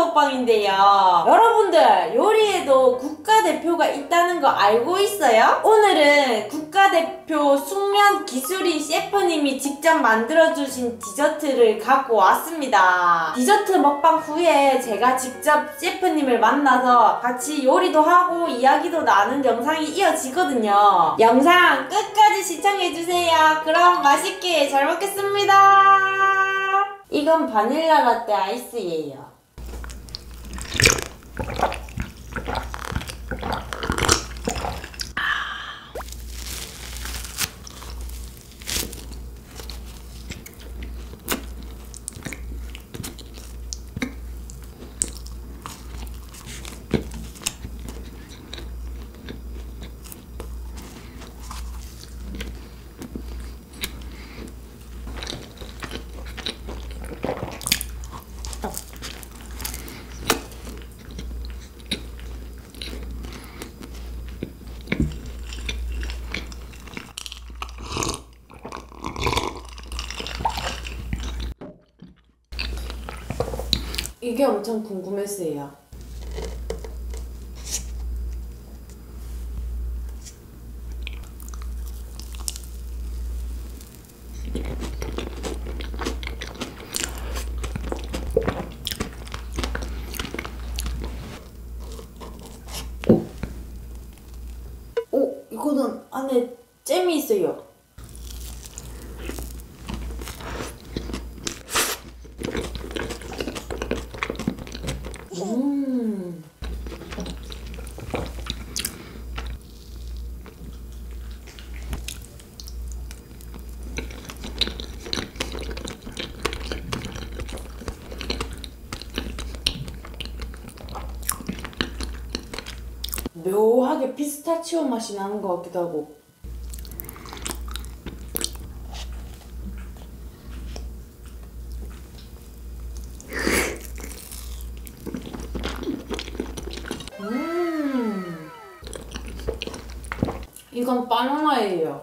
먹방인데요. 여러분들 요리에도 국가대표가 있다는 거 알고 있어요? 오늘은 국가대표 숙면 기술인 셰프님이 직접 만들어주신 디저트를 갖고 왔습니다. 디저트 먹방 후에 제가 직접 셰프님을 만나서 같이 요리도 하고 이야기도 나눈 영상이 이어지거든요. 영상 끝까지 시청해주세요. 그럼 맛있게 잘 먹겠습니다. 이건 바닐라 라떼 아이스예요. 이게 엄청 궁금했어요. 오, 이거는 안에 잼이 있어요. 묘하게 피스타치오 맛이 나는 것 같기도 하고. 이건 바나나예요.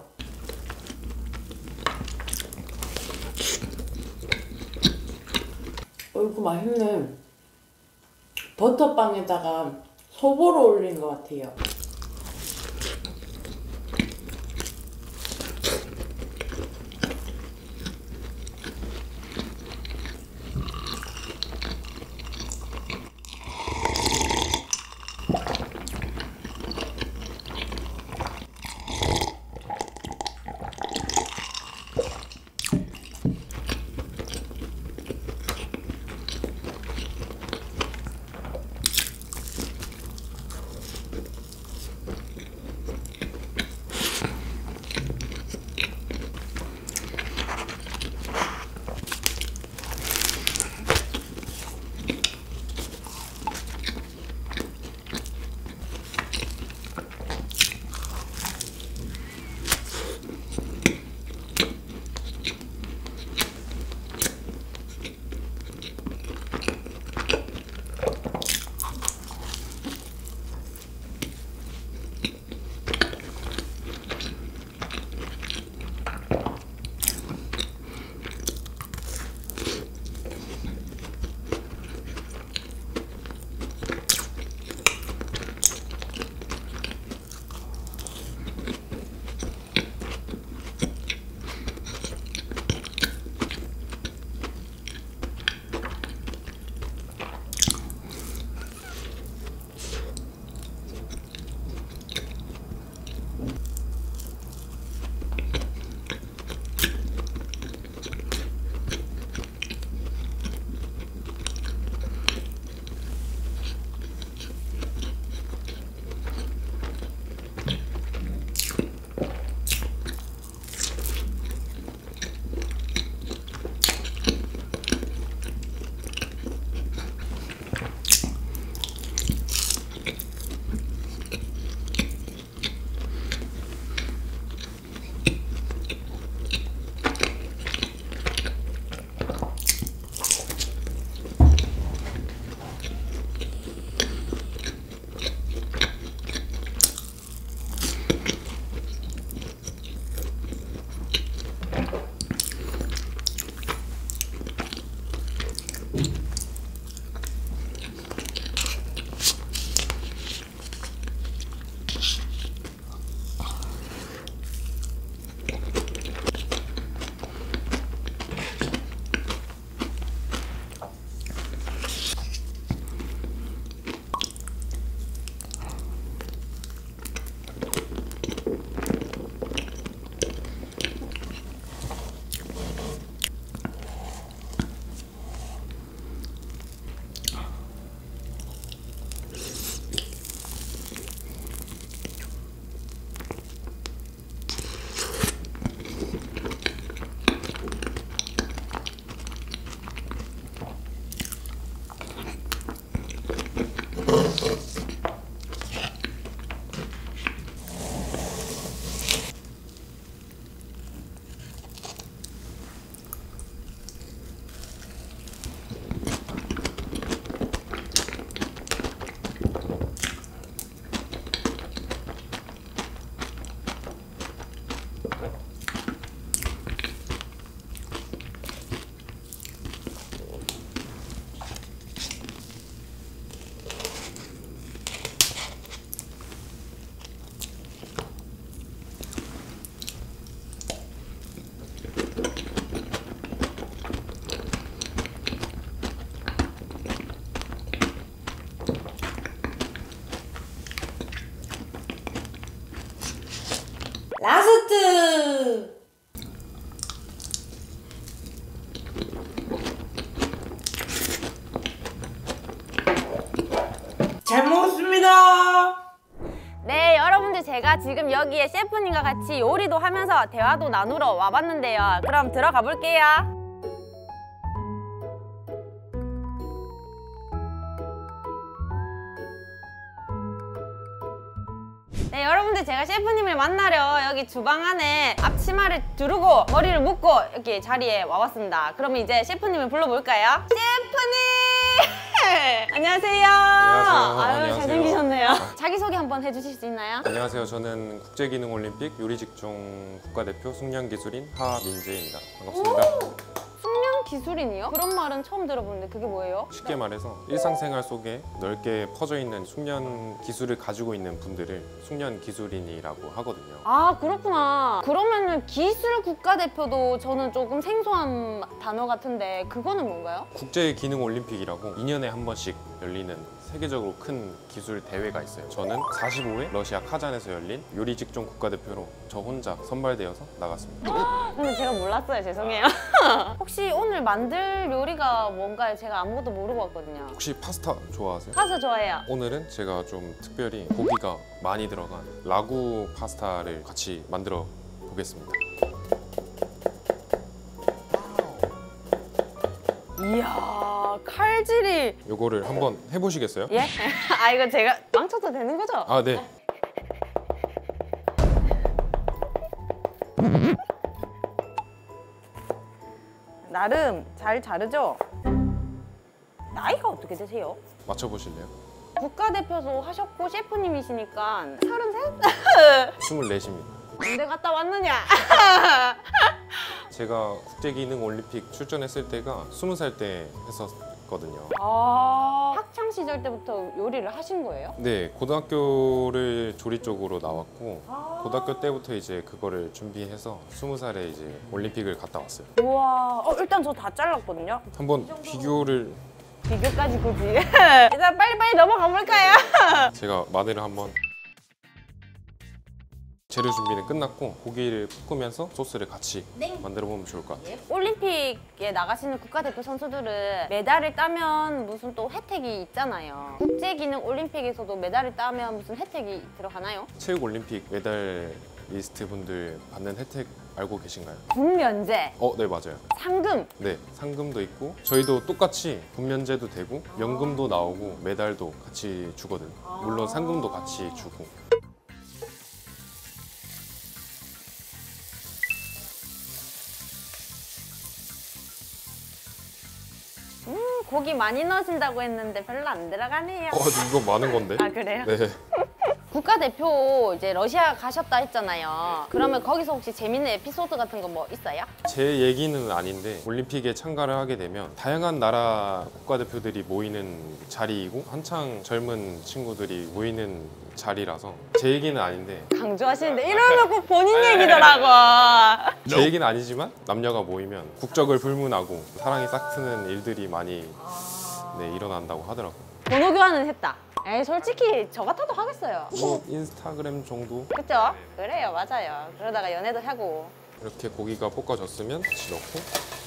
이거 맛있네. 버터빵에다가 소보로 올린 것 같아요. 라스트! 잘 먹었습니다! 네, 여러분들 제가 지금 여기에 셰프님과 같이 요리도 하면서 대화도 나누러 와봤는데요. 그럼 들어가 볼게요. 네, 여러분들 제가 셰프님을 만나려 여기 주방 안에 앞치마를 두르고 머리를 묶고 여기 자리에 와봤습니다. 그럼 이제 셰프님을 불러볼까요? 셰프님! 안녕하세요. 안녕하세요. 아유, 안녕하세요. 잘생기셨네요. 자기소개 한번 해주실 수 있나요? 안녕하세요. 저는 국제기능올림픽 요리직종 국가대표 숙련기술인 하민재입니다. 반갑습니다. 숙련 기술인이요? 그런 말은 처음 들어보는데 그게 뭐예요? 쉽게 말해서 일상생활 속에 넓게 퍼져 있는 숙련 기술을 가지고 있는 분들을 숙련기술인이라고 하거든요. 아, 그렇구나. 그러면은 기술 국가대표도 저는 조금 생소한 단어 같은데 그거는 뭔가요? 국제기능올림픽이라고 2년에 한 번씩 열리는 세계적으로 큰 기술 대회가 있어요. 저는 45회 러시아 카잔에서 열린 요리직종 국가대표로 저 혼자 선발되어서 나갔습니다. 근데 제가 몰랐어요. 죄송해요. 혹시 오늘 만들 요리가 뭔가요? 제가 아무것도 모르고 왔거든요. 혹시 파스타 좋아하세요? 파스타 좋아해요. 오늘은 제가 좀 특별히 고기가 많이 들어간 라구 파스타를 같이 만들어 보겠습니다. 이야, 칼질이. 요거를 한번 해보시겠어요? 예? 아, 이거 제가 망쳐도 되는 거죠? 아, 네. 나름 잘 자르죠? 나이가 어떻게 되세요? 맞춰보실래요? 국가대표도 하셨고 셰프님이시니까 33? 24입니다. 언제 갔다 왔느냐? 제가 국제기능올림픽 출전했을 때가 20살 때 했었거든요. 아, 학창 시절 때부터 요리를 하신 거예요? 네, 고등학교를 조리 쪽으로 나왔고 고등학교 때부터 이제 그거를 준비해서 20살에 이제 올림픽을 갔다 왔어요. 우와, 일단 저 다 잘랐거든요. 한번 비교를 비교까지 굳이. 일단 빨리빨리 넘어가 볼까요? 제가 마늘을 한번 재료 준비는 끝났고 고기를 볶으면서 소스를 같이 만들어 보면 좋을 것 같아요. 올림픽에 나가시는 국가대표 선수들은 메달을 따면 무슨 또 혜택이 있잖아요. 국제기능 올림픽에서도 메달을 따면 무슨 혜택이 들어가나요? 체육올림픽 메달리스트 분들 받는 혜택 알고 계신가요? 군면제, 네, 맞아요. 상금. 네, 상금도 있고 저희도 똑같이 군면제도 되고 연금도 나오고 메달도 같이 주거든요. 물론 상금도 같이 주고. 고기 많이 넣으신다고 했는데 별로 안 들어가네요. 이거 많은 건데? 아, 그래요? 네. 국가대표 이제 러시아 가셨다 했잖아요. 그러면 거기서 혹시 재밌는 에피소드 같은 거 뭐 있어요? 제 얘기는 아닌데 올림픽에 참가를 하게 되면 다양한 나라 국가대표들이 모이는 자리이고 한창 젊은 친구들이 모이는 자리라서 제 얘기는 아닌데 강조하시는데 이러면 꼭 본인 얘기더라고. 제 얘기는 아니지만 남녀가 모이면 국적을 불문하고 사랑이 싹트는 일들이 많이 일어난다고 하더라고요. 번호 교환은 했다. 에이 솔직히 저 같아도 하겠어요. 뭐 인스타그램 정도? 그쵸? 그래요, 맞아요. 그러다가 연애도 하고. 이렇게 고기가 볶아졌으면 같이 넣고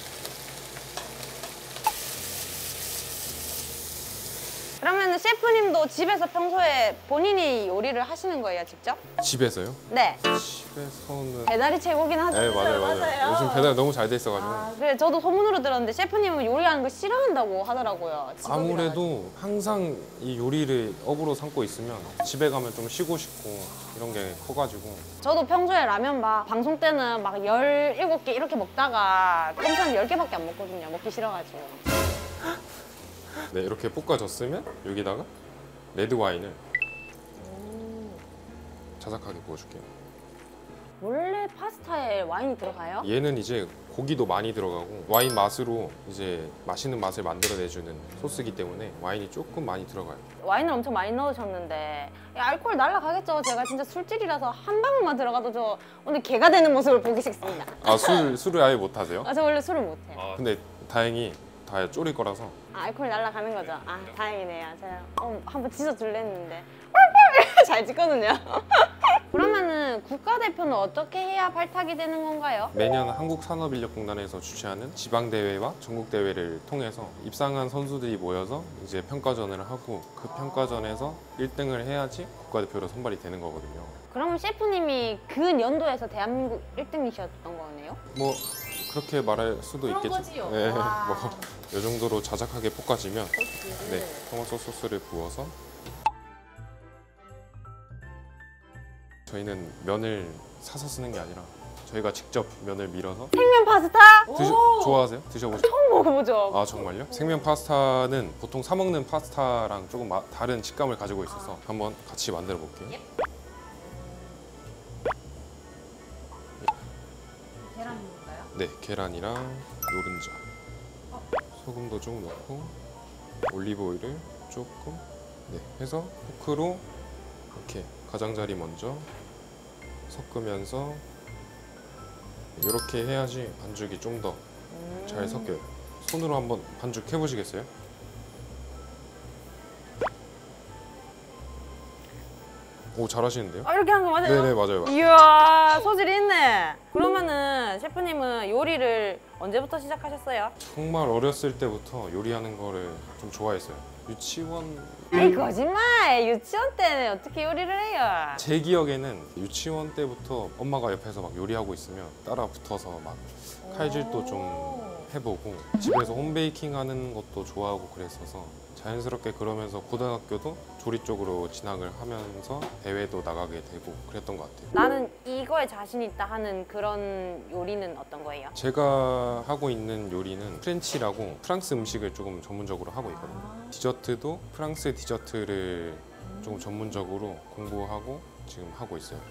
그러면 셰프님도 집에서 평소에 본인이 요리를 하시는 거예요, 직접? 집에서요? 네. 집에서는 배달이 최고긴 하죠. 네 맞아요. 요즘 배달 너무 잘 돼 있어가지고 그래, 저도 소문으로 들었는데 셰프님은 요리하는 거 싫어한다고 하더라고요. 직업이라 아무래도 항상 이 요리를 업으로 삼고 있으면 집에 가면 좀 쉬고 싶고 이런 게 커가지고 저도 평소에 라면 막 방송 때는 막 17개 이렇게 먹다가 평소엔 10개밖에 안 먹거든요. 먹기 싫어가지고. 네 이렇게 볶아졌으면 여기다가 레드 와인을 자작하게 부어줄게요. 원래 파스타에 와인이 들어가요? 얘는 이제 고기도 많이 들어가고 와인 맛으로 이제 맛있는 맛을 만들어내주는 소스이기 때문에 와인이 조금 많이 들어가요. 와인을 엄청 많이 넣으셨는데 알코올 날라가겠죠? 제가 진짜 술질이라서 한 방울만 들어가도 저 오늘 개가 되는 모습을 보기 싫습니다. 아 술을 아예 못 하세요? 저 원래 술을 못해요. 근데 다행히 다 졸일 거라서 알코올 날라가는 거죠? 아 다행이네요. 제가 한번 짖어줄려 했는데 잘 짖거든요. 그러면은 국가대표는 어떻게 해야 발탁이 되는 건가요? 매년 한국산업인력공단에서 주최하는 지방대회와 전국대회를 통해서 입상한 선수들이 모여서 이제 평가전을 하고 그 평가전에서 1등을 해야지 국가대표로 선발이 되는 거거든요. 그러면 셰프님이 그 연도에서 대한민국 1등이셨던 거네요? 뭐 그렇게 말할 수도 그런 있겠죠. 거지요. 네, 와. 뭐이 정도로 자작하게 볶아지면 네, 토마토 소스를 부어서 저희는 면을 사서 쓰는 게 아니라 저희가 직접 면을 밀어서 생면 파스타? 좋아하세요? 드셔보세요? 처음 먹어보죠. 아 정말요? 생면 파스타는 보통 사 먹는 파스타랑 조금 다른 식감을 가지고 있어서 한번 같이 만들어 볼게요. 계란인가요? 네, 계란이랑 노른자, 소금도 좀 넣고 올리브 오일을 조금 해서 포크로 이렇게 가장자리 먼저 섞으면서 이렇게 해야지 반죽이 좀 더 잘 섞여요. 손으로 한번 반죽 해보시겠어요? 오 잘하시는데요? 이렇게 하는 거 맞아요? 네네 맞아요. 이야 소질이 있네. 그러면은 셰프님은 요리를 언제부터 시작하셨어요? 정말 어렸을 때부터 요리하는 거를 좀 좋아했어요. 유치원 에이 거짓말. 유치원 때는 어떻게 요리를 해요? 제 기억에는 유치원 때부터 엄마가 옆에서 막 요리하고 있으면 따라 붙어서 막 칼질도 좀 해보고 집에서 홈베이킹 하는 것도 좋아하고 그랬어서 자연스럽게 그러면서 고등학교도 조리 쪽으로 진학을 하면서 대회도 나가게 되고 그랬던 것 같아요. 나는 이거에 자신 있다 하는 그런 요리는 어떤 거예요? 제가 하고 있는 요리는 프렌치라고 프랑스 음식을 조금 전문적으로 하고 있거든요. 디저트도 프랑스 디저트를 조금 전문적으로 공부하고 지금 하고 있어요.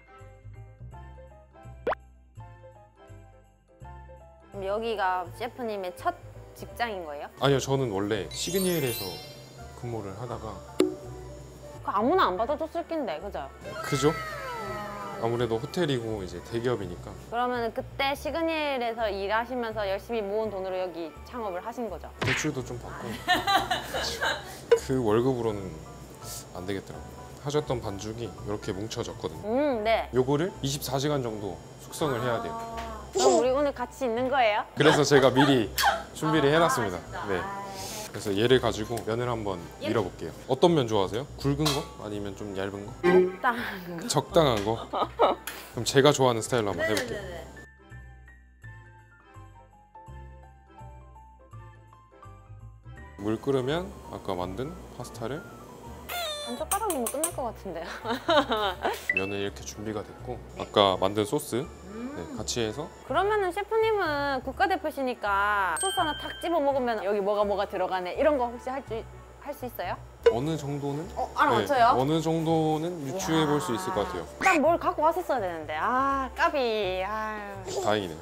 그럼 여기가 셰프님의 첫 직장인 거예요? 아니요, 저는 원래 시그니엘에서 근무를 하다가 그거 아무나 안 받아줬을 낀데 그죠? 그죠? 아무래도 호텔이고 이제 대기업이니까 그러면 그때 시그니엘에서 일하시면서 열심히 모은 돈으로 여기 창업을 하신 거죠? 대출도 좀 받고 그 월급으로는 안 되겠더라고요. 하셨던 반죽이 이렇게 뭉쳐졌거든요. 네. 요거를 24시간 정도 숙성을 해야 돼요. 그럼 우리 오늘 같이 있는 거예요? 그래서 제가 미리 준비를 해놨습니다. 네. 그래서 얘를 가지고 면을 한번 밀어볼게요. 어떤 면 좋아하세요? 굵은 거? 아니면 좀 얇은 거? 적당한 거. 적당한 거? 그럼 제가 좋아하는 스타일로 한번 해볼게요. 네네네. 물 끓으면 아까 만든 파스타를 한 젓가락이면 끝날 것 같은데요? 면은 이렇게 준비가 됐고 아까 만든 소스 같이 해서 그러면은 셰프님은 국가대표시니까 소스 하나 탁 집어 먹으면 여기 뭐가 들어가네 이런 거 혹시 할 수 있어요? 어느 정도는 알아맞혀요? 어느 정도는 유추해 볼 수 있을 것 같아요. 딱 뭘 갖고 왔었어야 되는데 아 까비. 아유. 다행이네요.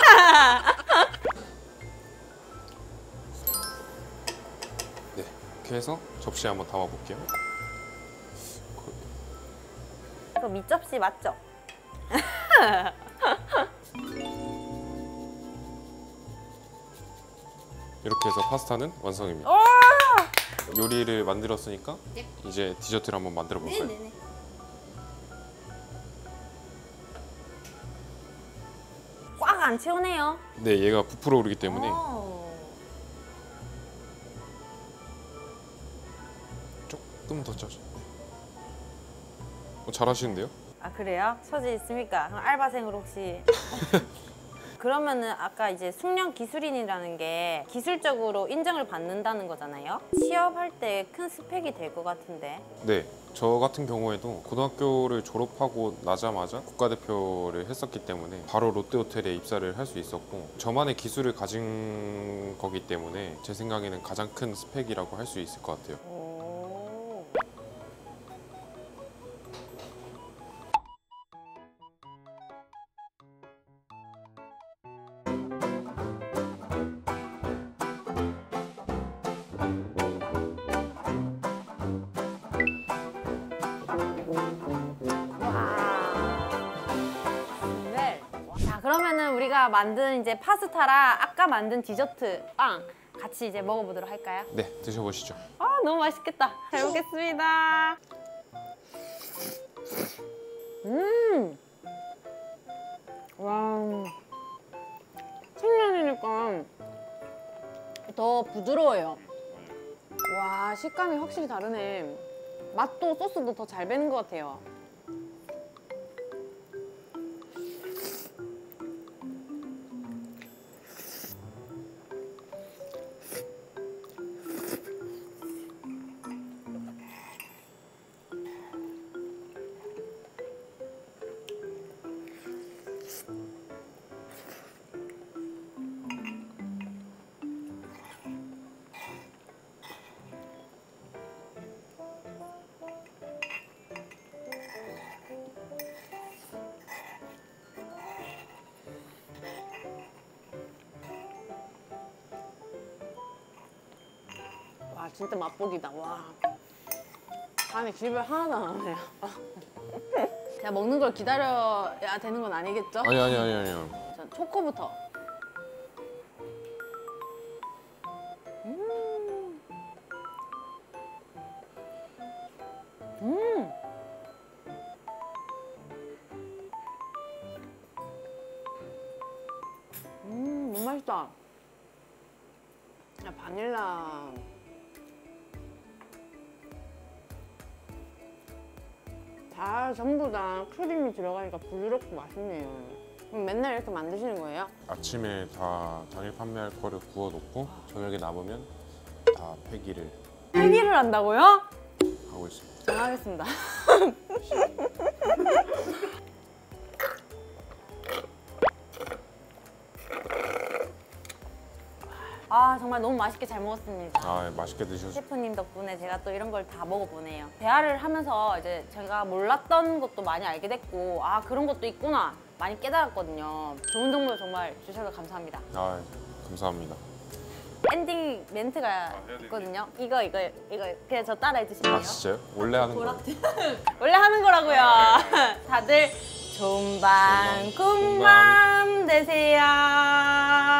네, 이렇게 해서 접시에 한번 담아볼게요. 이거 밑접시 맞죠? 이렇게 해서 파스타는 완성입니다. 요리를 만들었으니까 네. 이제 디저트를 한번 만들어 볼까요? 네네네. 꽉 안 채우네요. 네, 얘가 부풀어 오르기 때문에 조금 더 짜죠. 잘하시는데요? 아 그래요? 소질 있습니까? 그럼 알바생으로 혹시 그러면은 아까 이제 숙련 기술인이라는 게 기술적으로 인정을 받는다는 거잖아요? 취업할 때 큰 스펙이 될 것 같은데. 네, 저 같은 경우에도 고등학교를 졸업하고 나자마자 국가대표를 했었기 때문에 바로 롯데호텔에 입사를 할 수 있었고 저만의 기술을 가진 거기 때문에 제 생각에는 가장 큰 스펙이라고 할 수 있을 것 같아요. 오. 자 그러면은 우리가 만든 이제 파스타랑 아까 만든 디저트 빵 같이 이제 먹어보도록 할까요? 네, 드셔보시죠. 아 너무 맛있겠다. 잘 먹겠습니다. 와 생면이니까 더 부드러워요. 와 식감이 확실히 다르네. 맛도 소스도 더 잘 배는 것 같아요. 와 진짜 맛보기다. 와 안에 질병 하나도 안 하네요. 제가 먹는 걸 기다려야 되는 건 아니겠죠? 아니요. 전 초코부터. 너무 맛있다. 야, 바닐라. 다 전부 다 크림이 들어가니까 부드럽고 맛있네요. 그럼 맨날 이렇게 만드시는 거예요? 아침에 다 당일 판매할 거를 구워놓고 저녁에 남으면 다 폐기를 폐기를 한다고요? 하고 있습니다. 전화하겠습니다. 아 정말 너무 맛있게 잘 먹었습니다. 아, 맛있게 드셔주세요. 셰프님 덕분에 제가 또 이런 걸 다 먹어보네요. 대화를 하면서 이제 제가 몰랐던 것도 많이 알게 됐고 아 그런 것도 있구나 많이 깨달았거든요. 좋은 정보 정말 주셔서 감사합니다. 아, 감사합니다. 엔딩 멘트가 있거든요. 이거 그냥 저 따라해 주시면 아, 돼요. 진짜요? 원래 하는 거예요? 원래 하는 거라고요. 다들 좋은 밤, 굿밤 되세요.